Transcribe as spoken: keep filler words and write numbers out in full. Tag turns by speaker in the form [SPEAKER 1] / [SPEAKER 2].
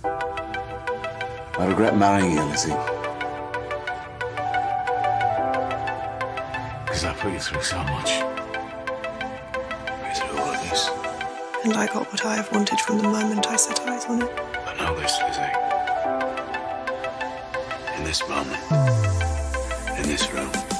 [SPEAKER 1] I regret marrying you, Lizzie. Because I put you through so much. Put you through all of this.
[SPEAKER 2] And I got what I have wanted from the moment I set eyes on it.
[SPEAKER 1] But know this, Lizzie. In this moment, in this room,